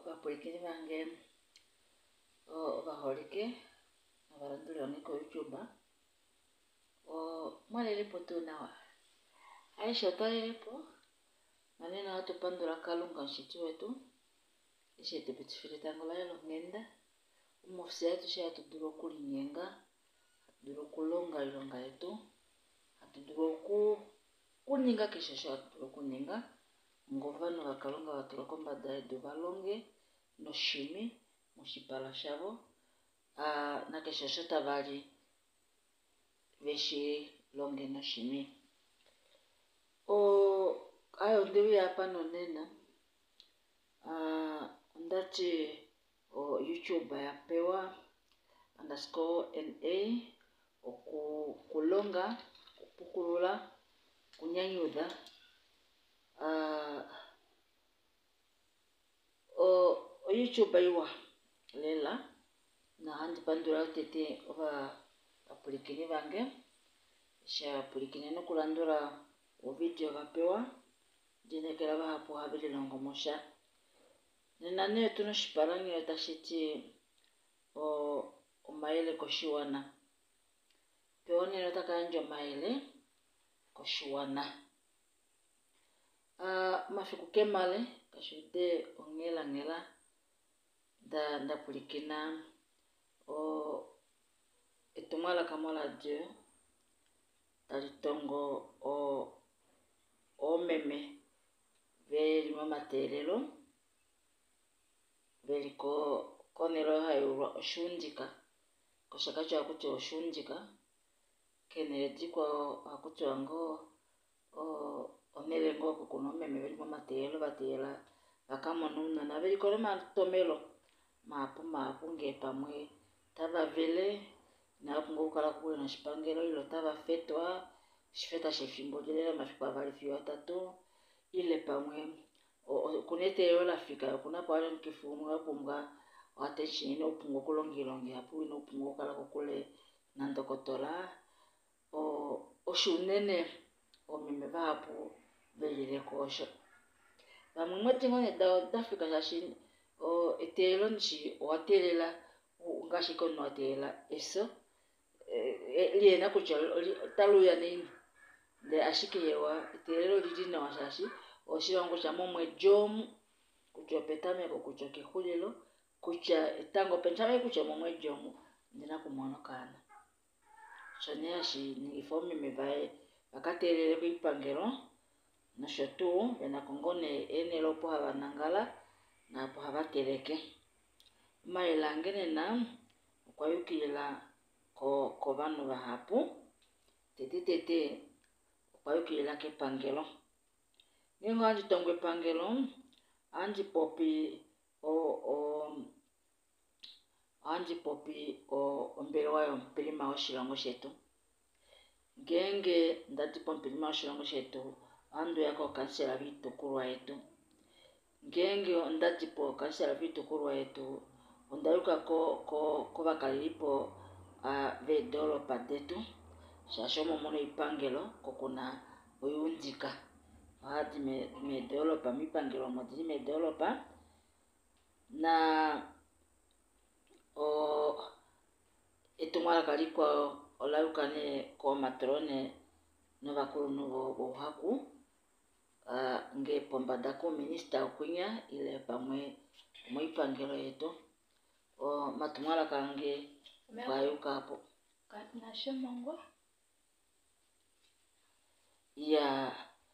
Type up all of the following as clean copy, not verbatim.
Vapulikini vange vaholike navalanduli wange ko YouTube mwalelepo tu nawa aisha utalelepo maneno watu pandula kalunga nshiti wetu ishete bitifile tango laelo ngenda umofisi yetu shi atuduro kulinyenga atuduro kulonga ilonga yetu atuduro kuninga kesho shi atuduro kuninga ngovano vakalonga watula kombada yedu valonge no shimi mushipala shavo na kesho shi tabali veshi longe no shimi ayo ndiwi hapa nonena ndati YouTube ya pewa _NA kulonga kupukulula kunyanyudha YouTube iwa lela na handi pandula tete apulikini vange sha apulikini no kulandula video vapewa dinekela vahapo habili longo mosha nene tuno shipalangi yatashiti maile koshiwana peoni nataka njo maile koshiwana mafiku kemale kashude ngela da pulikina etumala kamola Dieu talitongo meme veli mama telelo veli konelo hayo oshundika koshakacho akuti oshundika kenele dikwa akuti wango onele ngo kuno meme veli mama telelo batela akamonuna na veli kono matomelo mapu ngepamwe tava vele na kungo kala kule na shipangelo ilo tava fetwa shifeta shefimbo jelela mafikwa vali fiwa tatu ile pamwe kunete yola fika kuna pale mkifumu hapo mga wateshini opungo kulongilongi hapo ino opungo kala kule na ndokotola oshunene omimeva hapo belile kosho bamwe mwete ngone da fika shashini etelo nchi watelela ngashiko no watela eso liena kucho taluya nini de ashikewa etelo lidina washashi oshiwango cha momwe jomu kucho petame ko kucho kihulilo kucha etango petame kucho momwe jomu ndina kumwono kana shoneashi ni fomi mevae akatelele kwipangelo na shotu bena kongone enelo po habanangala na po habateleke mailangene na kwa yukila ko banu bahapu tete kwa yukila ke pangelo ningo anji tongwe pangelo anji popi mbele wayo mpilima oshilango shetu genge ndati pompilima oshilango shetu andu yako kansela vitukurwa yetu genge ndati po kansela vitukurwa yetu ondayuka ko bakalilipo vedolo padetu shashomo mono ipangelo kokuna oyundika hadi me developa mipangelo modini me developa na etumala kalikwa olayukane ko matrone no bakulu no bohaku nge pombada ko minister okunya ile pamwe moipangelo yetu matumala kange bayuka hapo na shemongo ya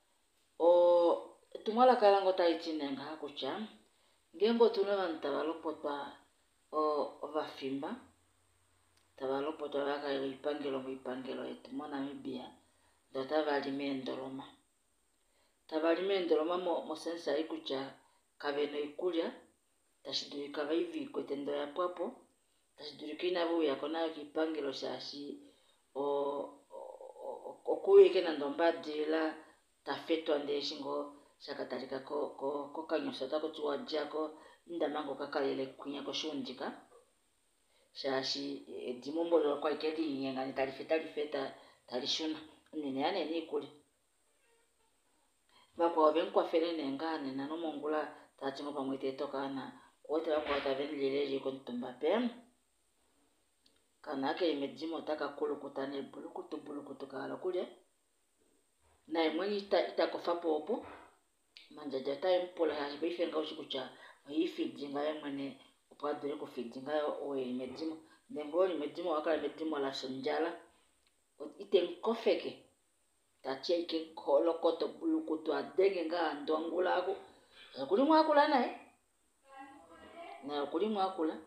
tumala kalango taitinenga hakucha ngengo tunela ntabalopotwa vafimba tabalopotwa baka ipangelo yetu mona mibia dota valimendoloma mo sensa ikucha kabeno ikulya tashidulika baivi kwetendo ya papo tashidulika bu yakona kipangelo shashi okuweke na ndombadila tafetwa ndeshingo shakatalika ko kanyosa tako tuwajako ndamango kakalele kunya ko shundika shashi dimombo kwa ikedi nyenga talifeta talishuna nene ane ni kuli bakwa benkwa fere nengane na no mongula tachingo pamwe tetokana wote wako watavenileleje kontumba pem kanake imedzimo taka kulukutane bulukutu kala kule na imweni itakofa popo manjaja time pola hajibe ifenga ushikucha ifidinga yemwene upadre kufidinga o imedzimo ndengo imedzimo wakala imedzimo la sonjala itenkofeke tachia ike kolokoto bulukutu adenge nga ndwangulako kuli mwakula naye na kuli mwakula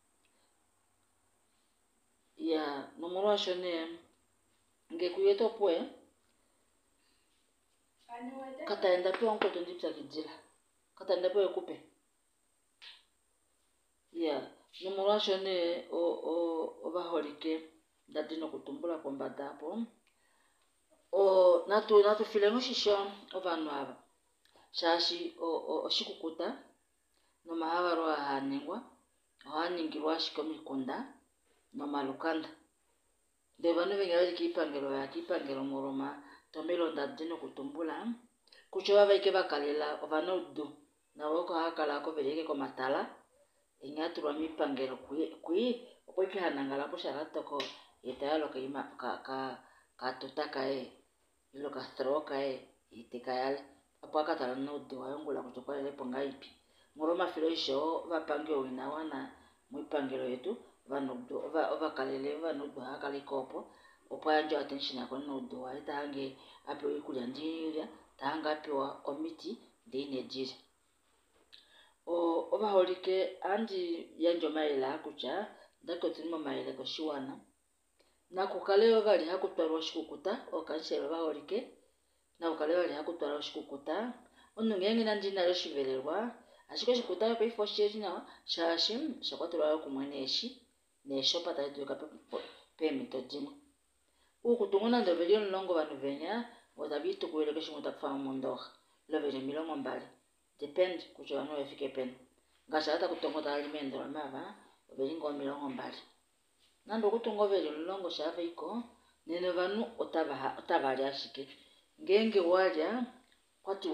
ya nomoro ashone ngekuyeto poe kataenda pia onko ndipsa kidila kataenda pia kupe ya nomoro ashone o baholike dadino kutumbula kombada hapo o natu filengo shisho ovanu aba shashi o shikukuta no mahabaro ahanengwa ahaningirwa shikomikunda no malukanda de banu bengaje kipangelo moroma tomelo dadino kutumbula kuchoba baike bakalela ovanodu na woko hakala ko beleke ko matala ingatu rwa mipangelo kui okweke hanangala ko sharato ko yetalo ka tutaka ilo ka throka itikayale apaka tala no do ayongula kutoka ile pongaipi moroma filosho bapangyo winawana mwipangelo yetu vanodo vakalele vanodo hakalikopo opwanjo attention yako nodo aitahange ape ikulya ndiya tahanga apewa committee ndinejira obaholike andi yanjo maila kucha ndako timo maila ko shiwana nako kaleo bali hakutwarwa shikukuta okanshelo baholike na ukaleo bali hakutwarwa shikukuta onungenge nandina lo shivelelwa ashiko shikuta pe fosheri na shashim shakwatwa kumweneshi nesho pata tuka pe mitodimo ukutungona ndobelio longo banu venya wadabitu kueleka shimuta kufa mundoha lovele milongo mbali depend kucho no efike pen ngasha hata kutongota alimendo mama obelingo milongo mbali nando kutungo vele longo shave iko nene banu otavali ashike ngenge waja kwati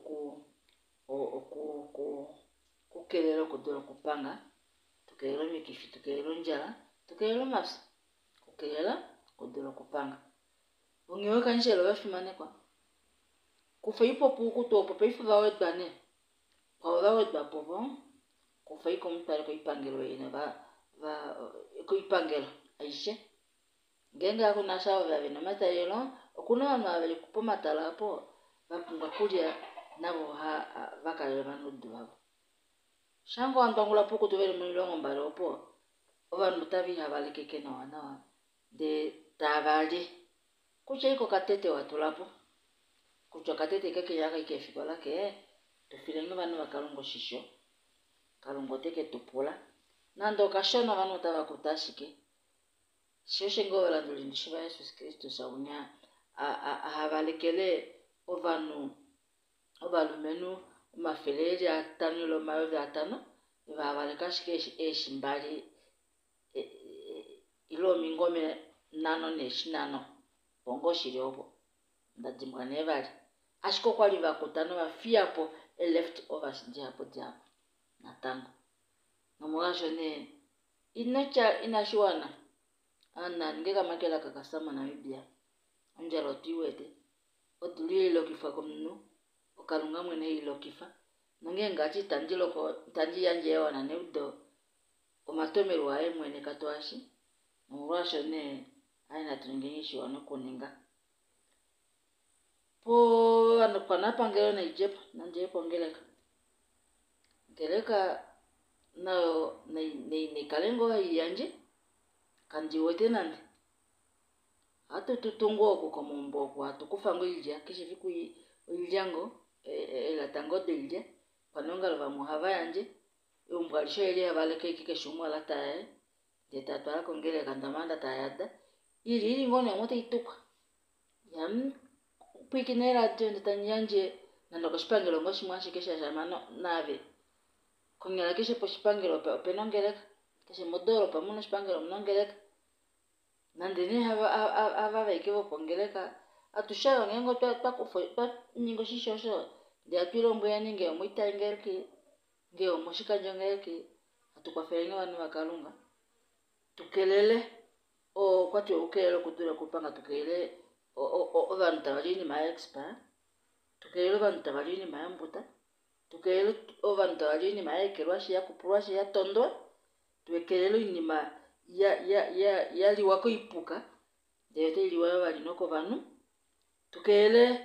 kukelelo kudolo kupanga tukelelo mikifi tukelelo njala tukelelo mafsi kukelela kudolo kupanga ungeweka njelo bafimane kwa kufa ipo kutopo peifu bawedane kwa bawedba popo kufa iko mutale ko ipangelo ine ba ko ipangelo aishe ngenga akuna shawo bya bino matayelo okuna bana babeli kupoma talapo bakunga kulya nabo bakalele banudu babo shango antangula poko tubele mulongo mbalopo obanu mutabi habalekeke na wana de tabali kucha iko katete watulapo kucha katete keke yaka ikefikola ke tufilenga banu bakalongo shisho kalongo teke tupula nando kashona banu tabakutashike shoshe ngola ndulindishiba Yesu Kristo saunya ahabalekele ovanu obalumenu mafeleri atanulo mayo atano babalekashike eshimbali ilo mingome nano neshinano bongo shiriobo ndadimwa nebali ashiko kwali bakutano bafiapo left over sijapo japo natango nomwajo ne inashuana ana ngeka makela kakasama na biblia anjalo tiwete odulilo kifa komnu okalunga mwene hilo kifa nongenga chitanjilo ko tanji yanje wana neudo omatomero wae mwene katwashi nomwajo ne aina tungengishi wanokuninga po anapana ngelo na ijepo nanjepo ngeleka nao ni kalengo yanje kandi wote nande hata tutungo ko mombo kwa tukufango ilja kisha viku iljango la tango delje panonga ba muhava yanje umbalisho ile abaleke kike shumwa la tae de tatwala kongele kandamanda tayada ili ngone mote ituka yam pikinera tende tanyanje nando koshipangelo ngoshimwashi kesha jamano nave kongela kesha poshipangelo penongeleka kesha modoro pamuno shipangelo mnongeleka nandene hava vekevo pongeleka atushalo ngengo twa nyingo shishosho de atwilo mbuya ninge muita ingerki ngeo moshika jongeke atukwafenga wanu wakalunga tukelele o kwati ukelele kudura kupanga tukelele o vanhu tavalini ma expert tukelele vanhu tavalini ma mbuta tukelele o vanhu tavalini ma ekerwashi ya kupurwashi ya tondo tukelele inima ya liwako ipuka dete liwayo valinoko vanhu tukelele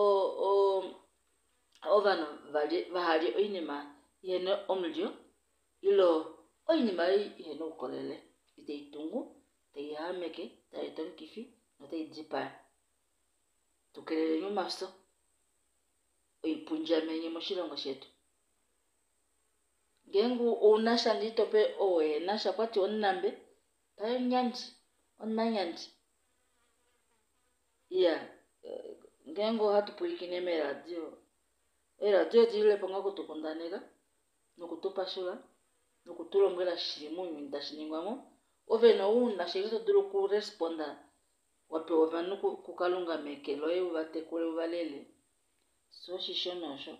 o vanhu vahali inima yene omulio ilo inima yene ukolele ite itungu te hameke te tonkifi no te jipa tukelele nyumaso oipunja menye moshilongo shetu gengu unasha nditope owe nasha kwati onnambe tayo nyanji iya gengu hatupulikine me radio dile ponga kutukundanega nokutupashula nokutulongela shilimunyu ndashiningwamo oveno unashirito dulu ku responda wape ovanu kukalunga mekelo e uvatekule uvalele so shishonosho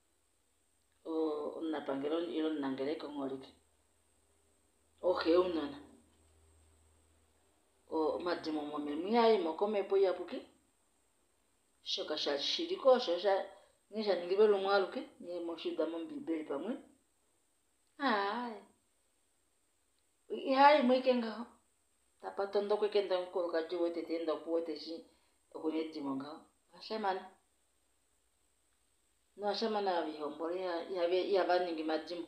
napangelo ilo nangeleka ngolike unana madimo momemiyai mokomepo yapuki shoka shiriko shosha nisha nilibelo mwaluke ni moshida mombibeli pamwe ihai mwikenga tapatondo kwekenda nkoloka jiwete tenda kuwote shi okunedimo ngao ashamana no ashamana bihombole ya vaningi madimo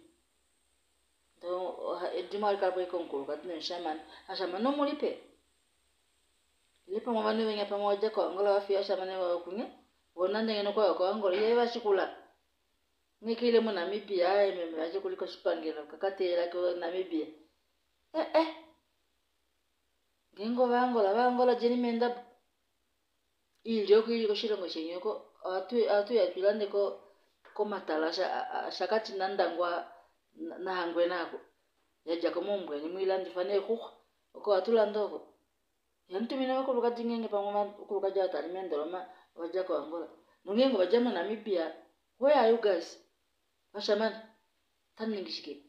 do edimo alikapo ikonkoloka tene ashamana no mulipe lipo mwavanu wenye pamoja kwa ngola wafia ashamana wa kunye wona ndengeno kwa ngola ye bashikula nikile mu Namibia ememe aje kuliko shipangelo kakatela ko Namibia gengo bangola jeni menda ilyo kili ko shilongo shenyoko atu ya tulande ko matala shakati nandangwa na hangwe nako yaja ko mumbwe ni mwilandi fane ko atulando yantumina ko lukati ngenge pamoma ko kaja talimendo loma waja ko Angola nungengo bajama Namibia. Where are you guys? Ashaman taningishike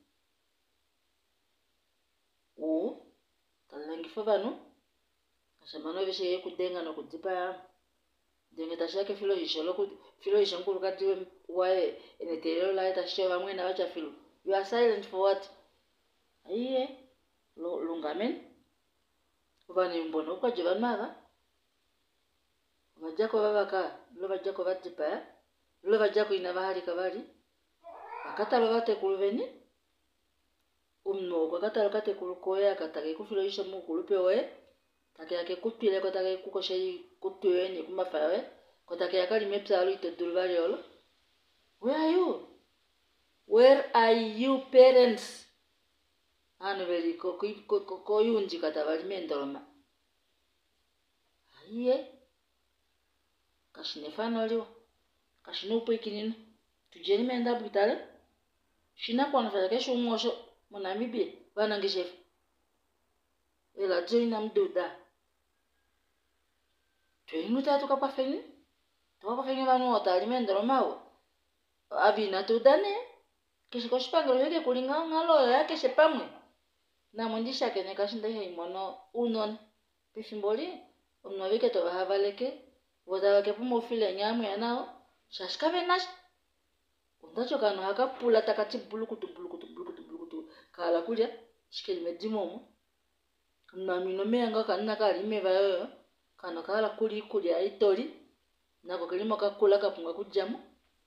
talangi favano ashamano bishe kudenga no kudzipa denge tashake filo isholo kati wae enetelo la tashe bamwe na bacha filo. You are silent for what? Aiye lungamen ubani mbono kwa jivan mava bajako babaka lo bajako batipa lo bajako inabahari kabari akatalo bate kuluveni kwa katalo kate kulukoya katake kufilo isha mu kulupe we take kupile ko take kukoshe kutuweni kumafawe ko take akali mepsalo ite dulvari olo. Where are you parents? Anveli ko yunji katabali mendoloma aiye kashinefano liwa kashinupo ikinino tujeni menda butale shina kwa nafanya kesho umosho mu Namibia bana ngishefu ela joina mduda twenuta tukapafeni banu otalimendoloma abina tudane kesho koshipangelo yake kulinga ngalo yake shepamwe na mwindisha kene kashinda imono unon pifimboli omnavike to bahavaleke wazawake pumo file nyamu yanao shashikabe nash undacho kano hakapula takati bulukutu kala kulya shikeli medimomo na minome yanga kanna kali meva yoyo kano kala kulya itoli nako kelimo kakula kapunga kujamo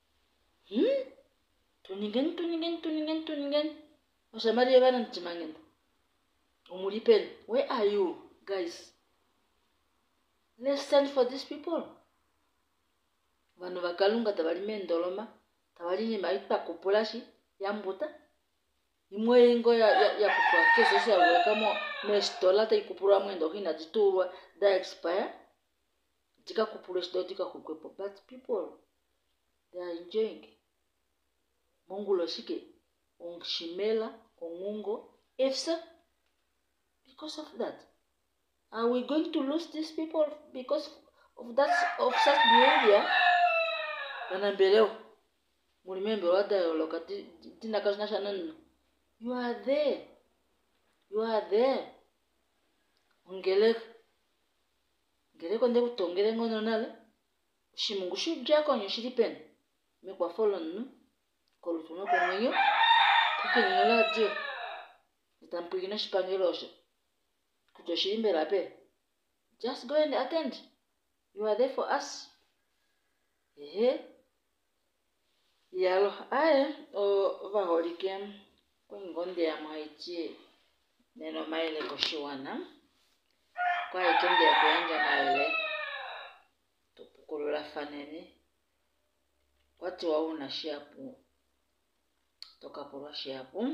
tuningen oshamari yabana ntimangenda umulipeni. Where are you guys? Let's stand for these people. Vanu vakalunga tabali mendoloma tabali ni maipa kupulashi ya mbuta imwe ingo ya kufa kesho ya kama mestola ta ikupura mwendo hina jiturwa da expire tika kupulashi do tika kukwepo but people they are enjoying mongulo shike ongshimela ongungo efsa because of that. Are we going to lose these people because of such behavior? Nanambeleo mulimembe wa dialogue tina kashina shanan. You are there. You are there. Ngele konde kutongere ngono nale. Shimungu shujja konyo shiripen. Me kwa follow nu. Kolutuno kwa mwenyo. Kuki nyola dio. Itampigina shipangelosho. Kujo shirimbe lape. Just go and attend. You are there for us. Yalo aye o vaholikem kwengonde ya maitie neno maile koshiwana kwa ikende ya kuyanja maile tupukulula fanene watu wauna shiapu toka pulwa shiapu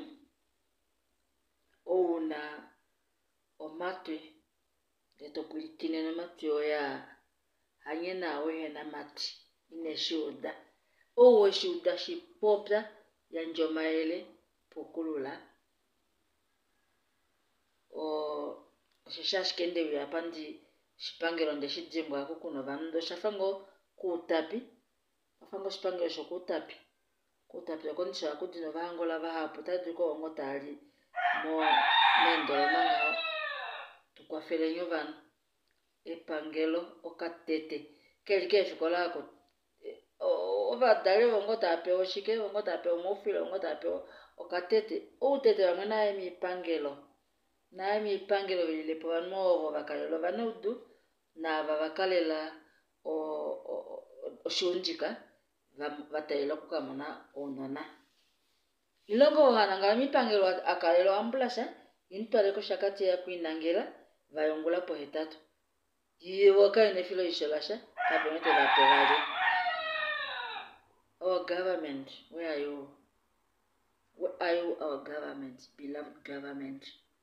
ouna omatwe leto pulikine na mati oya hanyena oye na mati ine shuda owe shuda shipopya ya njomaele pukulula o shishashikende vya pandi shipangelo nde shijimbo yako kuno vando shafango kutapi afango shipangelo shokutapi kutapi yakondisha kudino vangola vahapo tadiko ngotali mo mendolo manga tukwafele nyovano epangelo okatete kelike fikola ko ova dale ngota ape oshike ngota ape omofile ngota ape okatete utete wamena emipangelo na emipangelo lile po vanmo vakalelo vanudu na vavakalela oshunjika vatayela kukamona onona ilongo hananga emipangelo akalelo ambulasa intwale ko shakati ya kuinangela vayongula po hetatu yiwo kaine filo isholasha kabonete vapelale. Our government, where are you? Where are you, our government, beloved government?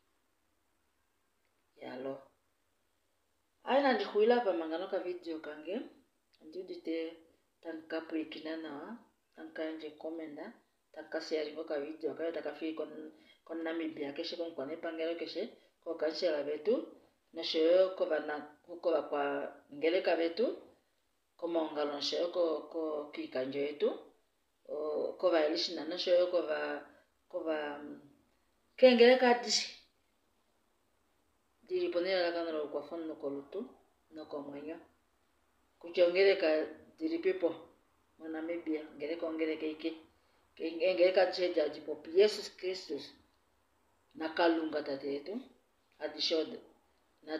Yalo. Aina ndikuila pa manganoka video kange. Ndudite tanka pulikinana, tanka nje komenda, tanka sharingo ka video kaya takafi kon Namibia keshe kon kwane pangelo keshe ko kanshela betu na sheyo ko kwa ngeleka betu koma ongalo sheyo ko kikanjo yetu ko vailishina na sheyo ko va kengeleka dishi diriponera la kanalo kwa fondo kolutu no ko mwenyo kujongeleka diripepo mo Namibia ngeleka ike ngeleka cheja jipo Jesus Christus na kalunga tatetu adishode na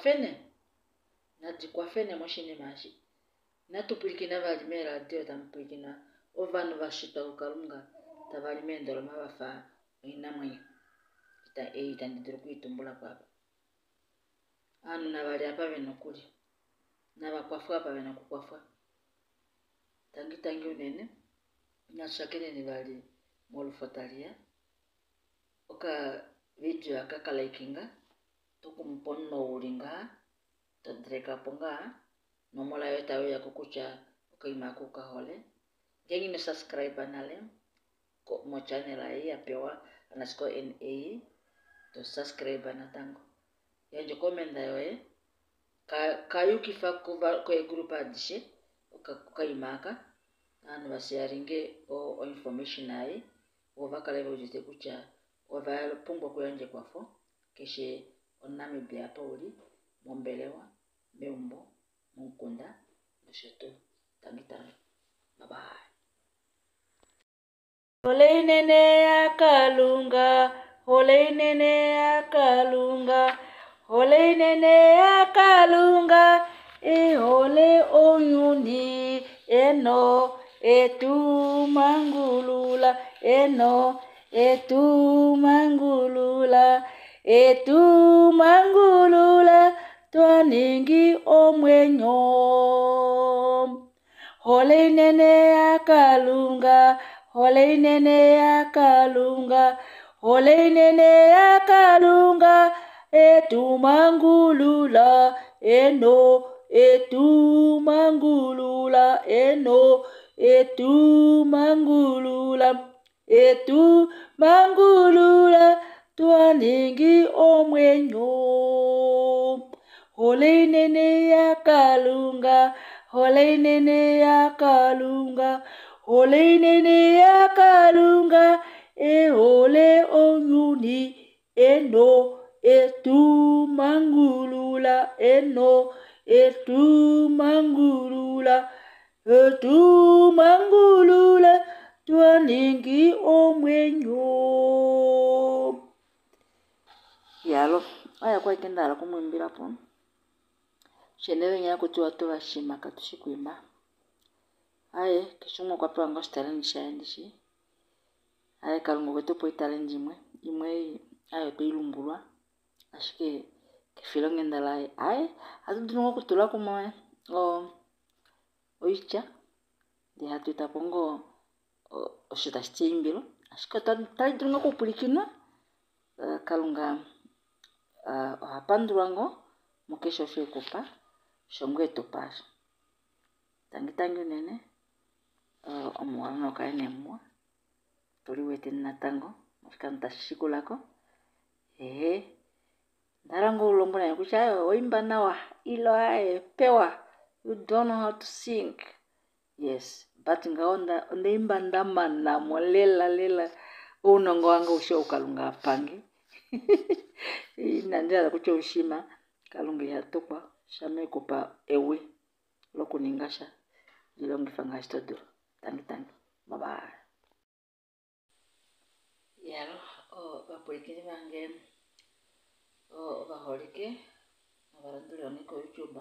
jikwafene moshine mashi na tupulikina valimera dio tampuliki ovanu vashita ukalunga tavalimendolo mabafa inamwe ita ndidiro kuitumbula kwaba anu na bali apa benokuli na bakwafa apa benokukwafa tangi unene na shakene ni bali molufotalia oka video akakala ikinga tukumponno ulinga tadreka ponga nomola yota ya kukucha ukaima kukahole gengi no subscribe nale ko mo channel ai apewa anasko NA to subscribe na tango yanjo komenda yoe kayuki fakuva ko group adishe ukaimaka anu basharinge o information ai ovakale bojite kucha ovalo pungwa kuyanje kwafo keshe Namibia pauli mombelewa meumbo mukunda nosheto tangitana bye. Hole nene akalunga hole nene akalunga hole nene akalunga hole onyuni eno etu mangulula eno etu mangulula twaningi omwenyo hole nene akalunga hole nene akalunga hole nene akalunga etu mangulula eno etu mangulula eno etu mangulula twaningi omwenyo hole nene akalunga hole nene akalunga ole nene ya Kalunga, ole onyuni, eno etu mangulula, eno etu mangulula, twaningi omwenyo. Yalo, aya kwa ikendala kumwimbila po. Shenele nyala kutuwa tuwa shima katushikuima. Aye, kishumo kwa pewa ngoshi talenti shaendishi. Aye, Kalunga kwetu po italenti imwe ayo to ilumbulwa. Ashike kefilonge ndala aye. Hatu dunungo kutula kumoe. Oicha. Di hatu itapongo oshitashi imbilo. Ashike tali dunungo kupulikina. Kalunga hapandulango. Mukesho fwe kupa. Shongwe topasha. Tangi nene. Omuwala no kaene mwa. Tuli wete natango. Mashikanta shikulako. Ndarango ulombo na yukucha. Oimba nawa. Ilo ae. Pewa. You don't know how to sing. Yes. But nga onda imba ndama na lela. Unongo wanga usho Kalunga pangi. Nandela kucho ushima. Kalunga ya tukwa. Shame kupa ewe. Loko ningasha. Jilongi fangashi todo. Tangi. Bye bye. Yalo. Bapulikini bange. Baholike. Nabaranduli oniko YouTube.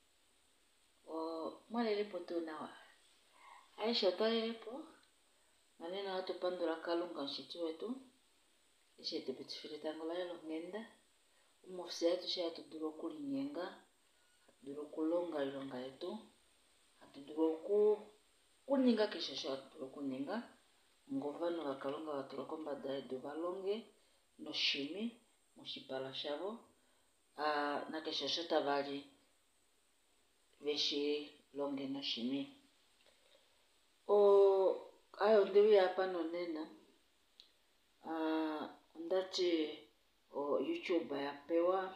Mwalele po tu nawa. Aisha talele po. Manena watu pandura Kalunga nshitu wetu. Ishetu bitifiri tangola yalo ngenda. Umofisi yetu shi hatu duro kulinyenga. Duro kulonga ilonga yetu. Hatu duro kuninga kesho shi hatu duro kuninga. Ngovano wa Kalunga waturo komba daidu balonge. No shimi. Mushipala shavo. Na kesho shi tabali. Veshi longe no shimi. Ayo ndewi hapa no nena. Ndati YouTube ya pewa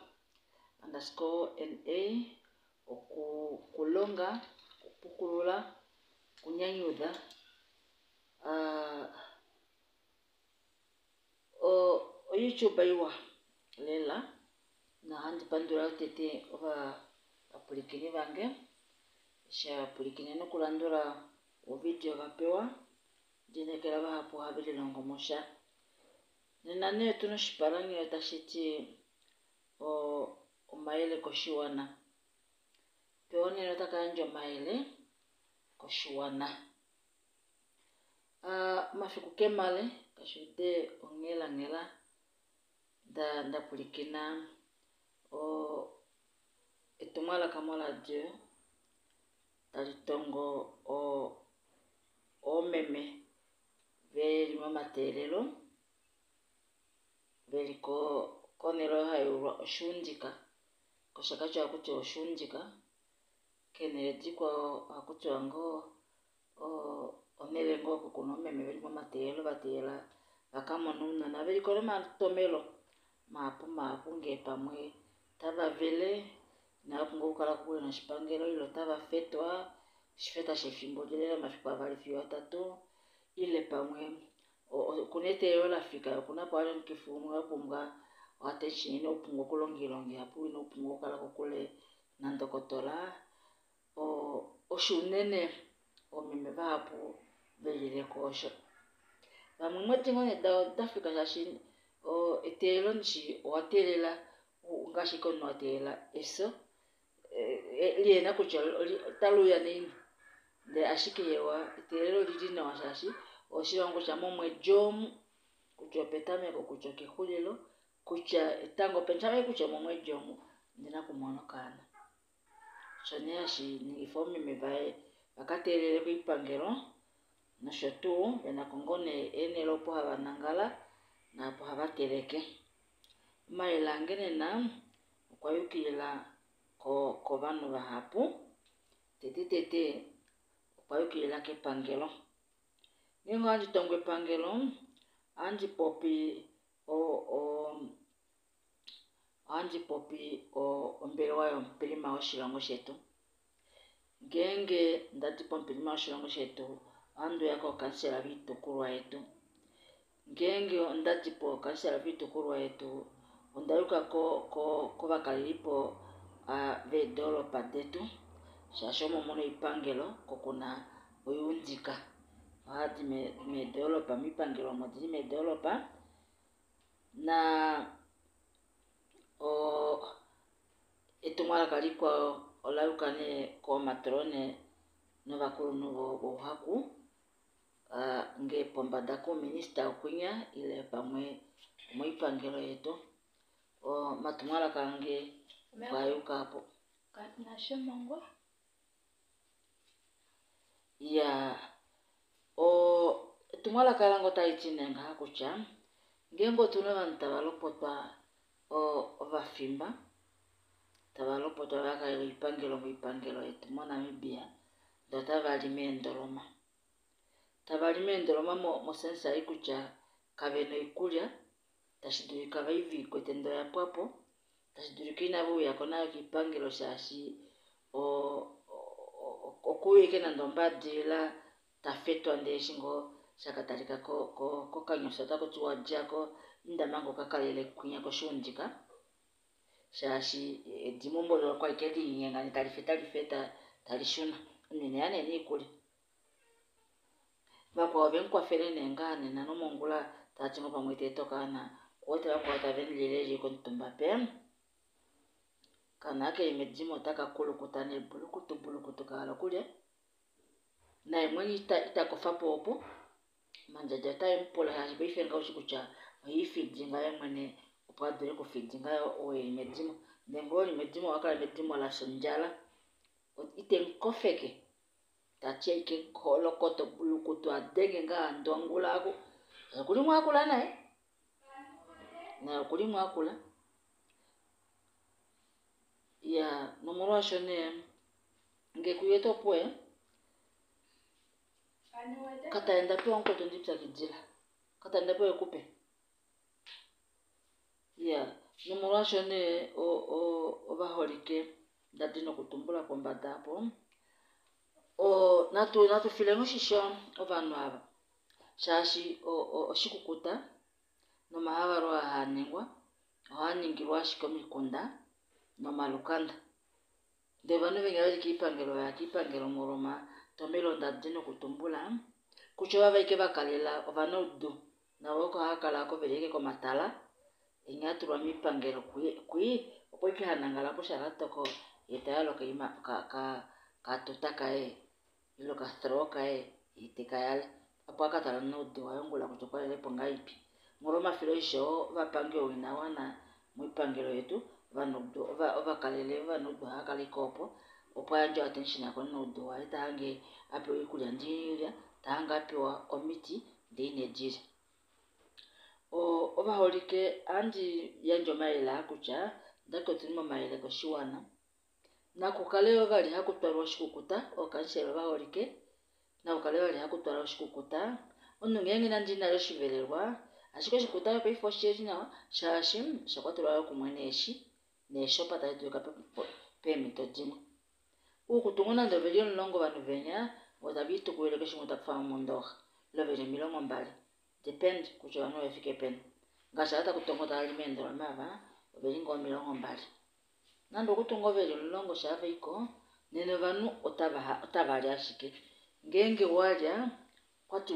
_NA. Kulonga. Kupukulula. Kunyanyuda. YouTube iwa. Lela. Na handi pandura utete oba apulikini bange. Isha apulikini no kulandura video vapewa. Jinekela bahapu habili longo mosha. Nenane tuno shiparangi yotashiti maile koshiwana. Peoni notaka njo maile koshiwana. Mafiku kemale kashude ngela da pulikina etumala kamola Dieu talitongo meme veli mama telelo veli konelo hayo oshundika koshakacho akuti oshundika kenele dikwa akuti wango onele ngo kuno meme veli mama telelo batela akamonuna na veli kole matomelo mapu ngepa mwe taba vele na kungo kala kule na shipangelo ilo taba fetwa shifeta shefimbo jelela mafika vali fiwa tatu ile pamwe kunete yola fika kuna pale mkifumu hapo mga watechi ino pungo kulongi hapo ino pungo kala kule nandokotola oshunene meme hapo vele kosho bamwete ngone dafika shashini etelonchi watelela ngashiko no atela eso liena kucho taluya nini de ashikewa telelo lidina washashi oshiwango cha momwe jomu kucho petame kucho kehulelo kucha tango pentame kucho momwe jomu ndina kumono kana shoneashi ni ifomi mevae bakatelele kuipangelo na shotu bena kongone enelo po habanangala na po habateleke mailangene na kwa yukila ko banu bahapu tete kwa yukila ke pangelo ningo anji tongwe pangelo anji popi mbele wayo mpelima oshilongo shetu ngenge ndati po mpelima oshilongo shetu andu yako kansela vitu kurwa yetu ngenge ondatipo kansela vitu kurwa yetu ondayuka ko bakalilipo vedolopa detu shashomo mono ipangelo kokuna oyundika hadi me developa mipangelo modini me developa na etumala kalikwa olaukane ko matrone nova kulu bo haku nge pombanda ko minista okunya ile pamwe moipangelo yetu matumala kange bayuka hapo na shemongo ya tumala kalango taitinenga hakucha ngengo tuneva ntabalopotwa ovafimba tabalopotwa baka ipangelo yetu mo Namibia ndo tabalime endoloma mo sensa ikucha kabeno ikulya tashidulika baivi kwetendo ya papo tashidulika inabu yakona kipangelo shashi okuweke na ndombadila tafetwa ndeshingo shakatalika ko kanyosa takotuwa jako indamango kakalele kunya ko shundika shashi dimombo kwa ikedi nyengani talifeta talishuna nene yane ni kuli bakwa benkwa ferene ngane na nomongula tatingo pamwete tokana wote bakwa tavenilele ko ntumba pem kanake imejimo taka kulukutane bulukutu kala kule na imweni itakofa popo manjaja tayo mpola hashi bifenga ushikucha yifidinga yemwene upadre ko fidinga o imejimo ndengoli imejimo wakala imejimo la sonjala itenkofeke tatia ike kolokoto bulukutu adenge nga ndongulako kulimu akula nae na kulimu akula ya nomoro shone ngekuyeto poe kataenda pe onko tondipsa kijila kataenda pe kupe ya nomoro shone baholike dadino kutumbula kombada hapo natu filemo shisho ovanu aba shashi oshikukuta no mahabaro ahanengwa ahaningirwa shikomikunda no malukanda devano vengaje kipangelo moroma tomelo dadino kutumbula kucho baba ike bakalela ovanodu na woko hakala ko beleke ko matala inyaturwa mipangelo kui opoike hanangala ko sharatoko yetalo ka tutaka ilo ka throka itekayale apaka tala nodu ayongula kutoka ile pongaipi moroma filosho bapangyo winawana muipangelo yetu vanodu ovakalele vanodu hakalikopo opwanjo attention yako nodu aitahange ape ikulya ndira tahanga apewa omiti ndinejira obaholike andi yanjo maila kucha ndako tunimo maila goshiwana nako kaleo bali hakutwarwa shikukuta okanshelo baholike nako kaleo bali hakutwarwa shikukuta onungengi nandina lo shivelelwa ashiko shikuta ko ifo shirina shashim shakwatwa kumweneshi nesho pata duka pe mitodimo ukutungona ndo belion longo banu venya odabitu kueleke shimuta kwa mondoha lo bele milongo mbali depend kucho banu efike pen ngasha hata kutongota alimendo mama obelingo milongo mbali nando kutungo bele longo shave iko nene banu otabali ashike ngenge waja kwati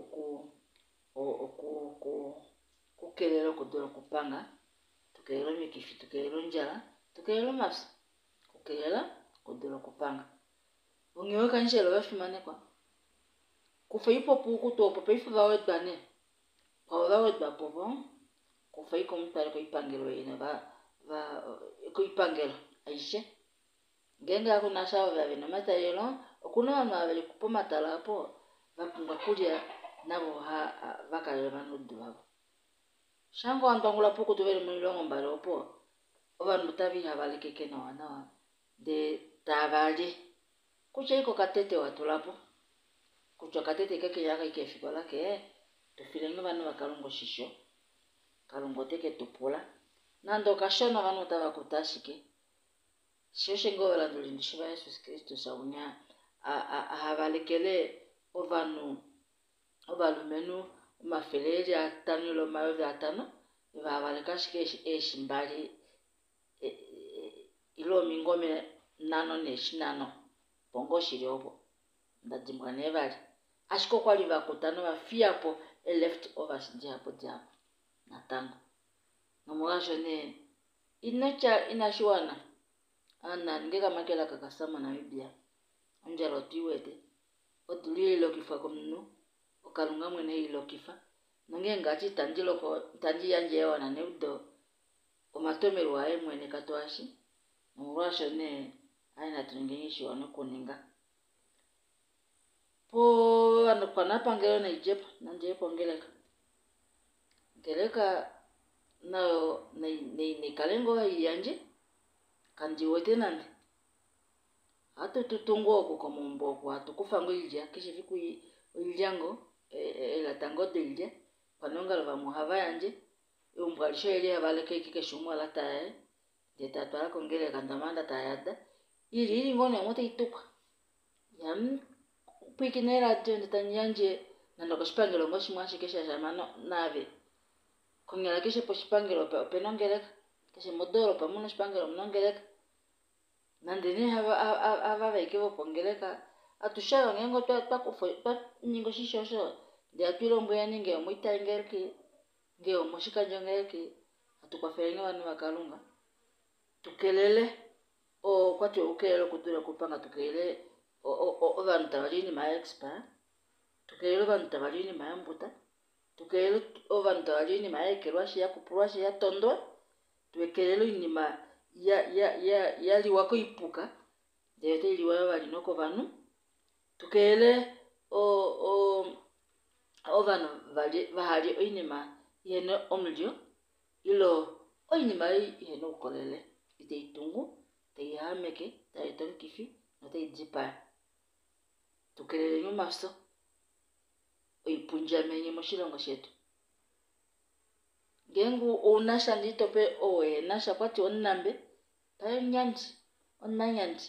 kukelelo kudolo kupanga tukelelo mikifi tukelelo njala tukelelo mafsi kukelela kudolo kupanga ungeweka njelo bafimane kwa kufa ipo kutopo paifu bawedbane kwa bawedba popo kufa iko mutale ko ipangelo yene ko ipangelo aishe ngenga kuna shawa babe na matayelo okuna bamabele kupoma talapo bapunga kulya nabo bakalele banodu babo shango antangula poko tubele mulongo mbalopo obanu tabi habalekeke na wana de tabali kucha iko katete watulapo kucha katete keke yaka ikefikola ke tufilenga banu bakalongo shisho kalongo teke tupula nando kashona banu tabakutashike shoshe ngo la ndulindishiba Yesu Kristo saunya ahabalekele ovalumenu mafeleri atanilo mayovi atano vavalekashike eshimbali ilo mingome nano neshinano pongo shiriobo ndadimbwa nevali ashiko kwali vakutano vafiapo left overs ndiapo natango nomwasho ne inocha inashuana ana ngeka makela kakasama Namibia anjalo tiwete odulilo kifa komnu okalunga mwene hilo kifa nongengachi tanjilo ko tanji yanje wana neudo omatomero wae mwene katwashi nomwasho ne aina tungengishi wana kuninga po panapangelo na ijepo nanjepo ngeleka nayo ne kalengo yanje kandi wote nande hatu tutungo kukomombo kwa tukufango ilja kisha viku iljango la tango delje panonga lwa muhava yanje umbalisho ile abaleke kikeshumwa la tae de tatwala kongele kandamanda tayada ili ngone mote ituka yam pikinera tende tanyanje nando koshipangelo ngoshimwashi kesha jamano nave kongela kisha poshipangelo penongeleka kisha modoro pamuno shipangelo mnongeleka nandene hava vekevo pongeleka atushaka ngengo twa ningo shishosho de atwilo mbuya ninge omuita ngelki nge omushika ngelki atukwaferenge wanu wakalunga tukelele o kwatyo ukelele kudura kupanga tukelele o vanhu tavalini ma expert tukelele vanhu tavalini ma mbuta tukelele o vanhu tavalini ma ekerwashi ya kupurwashi ya tondo tukelele inima ya liwako ipuka dete liwa valinoko vanhu tukelele o vanhu vahali oinima yene omulio ilo oinima yene ukolele ite itungu te yahameke ta itonkifi note ijipa tukelele nyumaso oipunja menye moshilongo shetu gengu unasha nditope owe nasha kwati onnambe tayo nyanji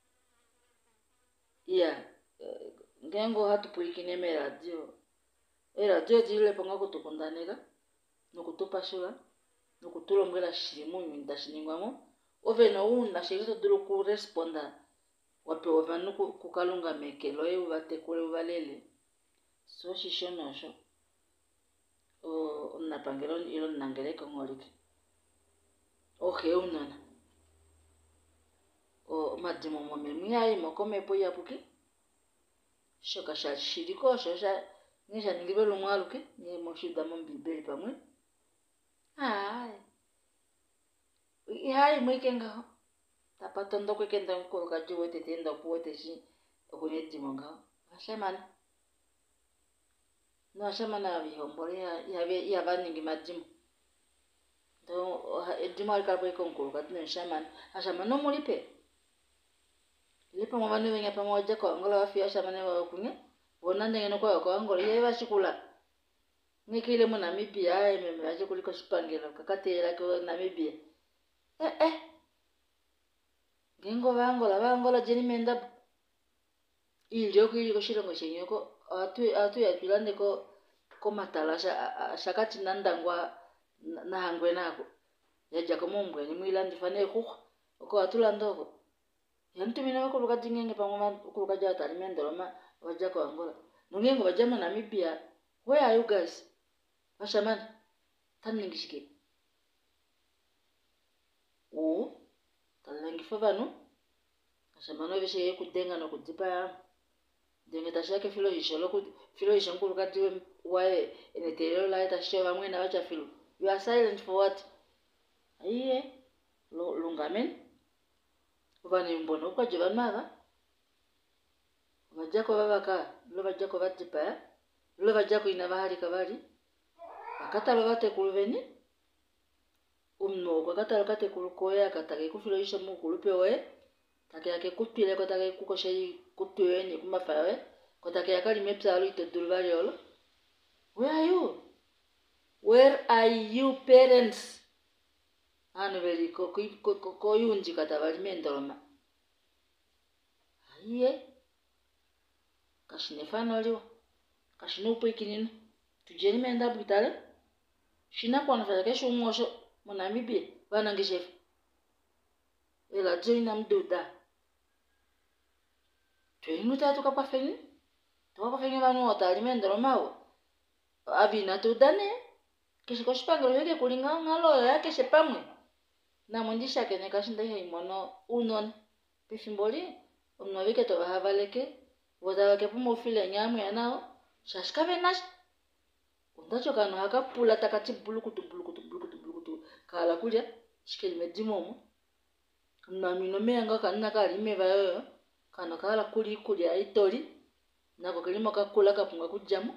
gengu hatupulikine me radio dile ponga kutukundanega nokutupashula nokutulongela shilimunyu ndashiningwamo oveno unashirito dulu ku responda wape ovanu kukalunga mekelo uvatekule uvalele so shishonosho napangelo ilo nangeleka ngolike unana madimo momemiyai mokomepo yapuki shoka shiriko shosha nisha ningibelo mwaluke ni moshida mombibeli pamwe ihai mwikenga tapatondo kwekenda nkoloka jiwete tenda kuwote shi okuneti monga ashamana bihombole ya vaningi madimo do edimo alikapo ikonkoloka tene ashamana mulipe lipo mwana wenye pamoja kwa ngola wafia ashamana wakunye wona ndenge kwa ngola yeba shikula nikile mu Namibia ememe aje kuliko shipangelo kakatela ko Namibia gengo bangola jeni menda ilyo kuliko shilongo shenyoko atu yatulande ko matalasha shakati nandangwa na hangwe nako yaja ko mumbwe ni mwilandi fane ko atulando yantumina ko lukadingenge pamoma ko lukaja talimendo ma waja ko Angola nungengo bajama Namibia where are you guys ashaman taningishike talangi favano ashamano bishe kudenga no kudipa denge tashake filo isho nkulu kati wae enetelo la tashewa mwena wacha filo you are silent for what lungamen ubani mbono kwa jivanmava wajako babaka lo bajako batipa lo bajako inabahali kabali akata lo bate kuluveni kwa kata lo kate kulukoya katake kufilo isho mukulupe we take yake kupile kwa take kukoshe kutuweni kumafawe kwa take yakali mepsalo itodulvali olo where are you parents anveli ko yunji katabali mendoloma kashinefano liwa kashinupo ikinino tujeni menda butale shina kwa nafanya kesho ngosho monamibia bana ngishefu ela joina mduda twinu tatu kapafeni twapafeni banu otalimendro mawo abina tudane kesho koshipangiro yake kulinga ngalo yake shepamwe na mwindisha kene kashinda imono unon pifimboli omwabike to bahavaleke wazawake pumo file nyamu yanao shashikabe nash undacho kanu hakapula takati bulukutu kala kulya shikeli medimomo na minome anga kanna kali meva yoyo kano kala kulya itori nako kelimo kakula kapunga kujamo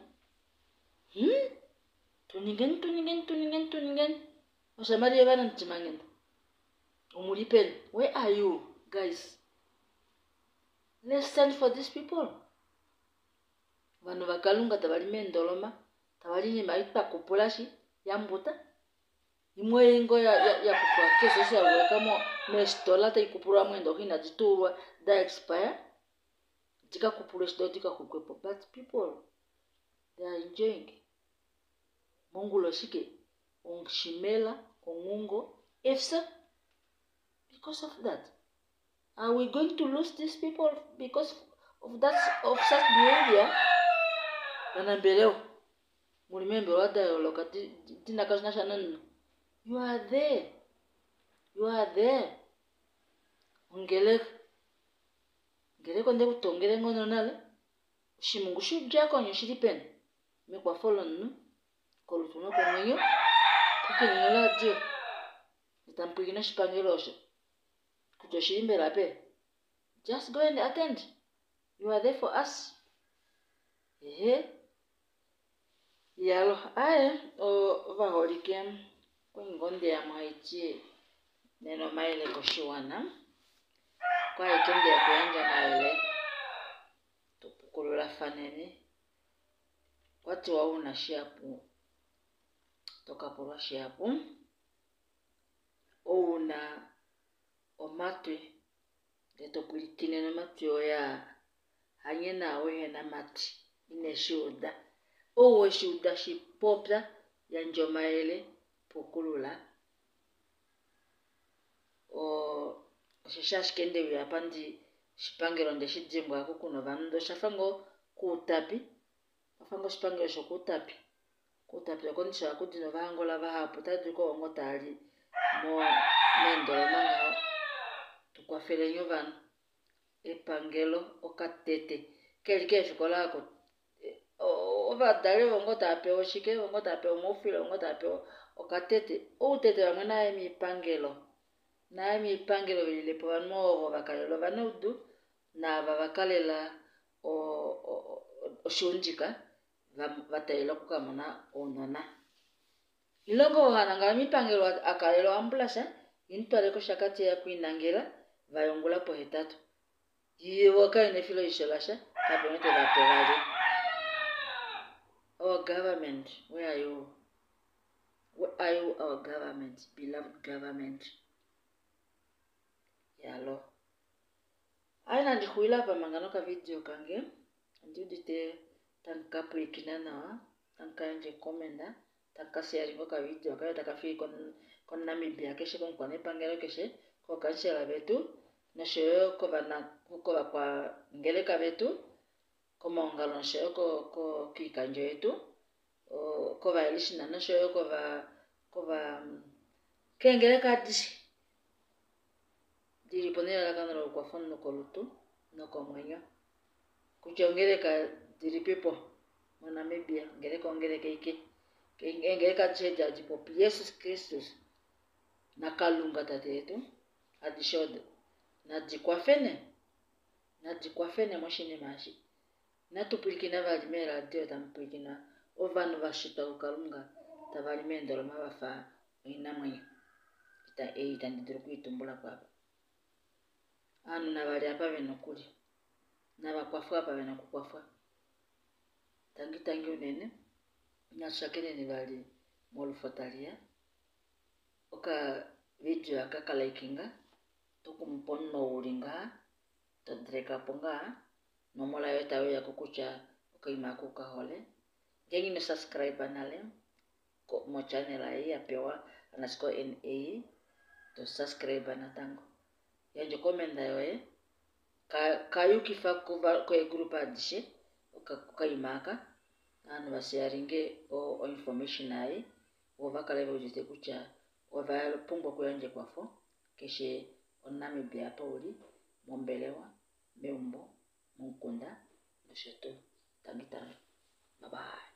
tuningen osamari bana ntimangenda umulipen. Where are you guys? Let's stand for these people. Vano vakalunga tavalimendoloma tavalini maipa kupulashi yambuta imwe ingo ya kufa keso ya welcome mestola ta ikupura mwendo hina diturwa da expire tika kupulesh do tika kukwepo, but people they are enjoying mongulo shike ongshimela ongungo efsa. Because of that, are we going to lose these people because of such behavior? Anambeleo mulimembe wada lokati tina kashna shanan. You are there. Ngele konde kutongere ngono nale shimungu shujja ko nyishiripen me kwa follow nu kolutuno ko mwenyo kukinyola je itampigina shipangirosho kutoshimbe lape. Just go and attend. You are there for us. Yalo aye o vaholikem kwingonde ya maitie neno maile koshiwana kwa ikende ya kuyanja maile tupukulula fanene watu wauna shiapu toka pulwa shiapu ouna omatwe leto kulikine na mati oya hanyena oye na mati ine shuda owe shuda shipopla ya njomaele pukulula o shishashkende ya pandi shipangiro nde shijimbo yako kuno vando shafango kutapi afango shipangiro shokutapi yakondisha kudino vangola vahapu tadiko ngotali mo mendo manga tukwafele nyovano epangelo okatete kelike fikola ko ovadale vongotape oshike vongotape omofile vongotape okatete outete vamwe naye mipangelo vililepo vanmovo vakalelo vanaudu na vavakalela oshunjika vataila kukamona onona ilongo hananga mipangelo akalelo ambulasha intwaleko shakati ya kuinangela vayongula po hetatu yiwoka ine filo isholasha kabonete vapevali. Our government, where are you? Where are you, our government, beloved government? Yalo aina ndikuila pa mangano ka video kange ndidite tankapu ikinana tankanje komenda tankashare ngoka video kayo takafi kon Namibia keshe kon kwane pangelo keshe ko kanshela betu na sheyo ko bana ko kwa ngeleka betu ko mongalo sheyo ko kikanjo yetu ko vailishina na sheyo ko va kengeleka dishi diriponera la kanalo kwa fondo kolutu noko mwenyo kuchongeleka diripepo mo Namibia ngeleka ike ngeleka cheja jipo Jesus Christus nakalunga tatetu adishode najikwafene moshine mashi natupulikina valimera dio tampulikina ovanu vashita ukalunga tavalimendolo mabafa inamwe ita ndidiro kuitumbula kwaba anu na bali apa benokuli na bakwafa apa benokukwafa tangi unene na shakene ni bali molufotalia oka video akakala ikinga tokumponno ulinga todreka ponga nomola yo tawe ya kukucha ukaima kuka hole gengi no subscribe nale ko mo channel ai apewa anasko NA to subscribe na tango ya jo komenda yo kayu kifa ko e group adishe ukaimaka anu basiaringe o information ai ovakale bojete kucha ovalo pungwa kuyanje kwafo keshe onami bia pauli mombelewa meumbo mukunda nosheto tangitanga bye bye.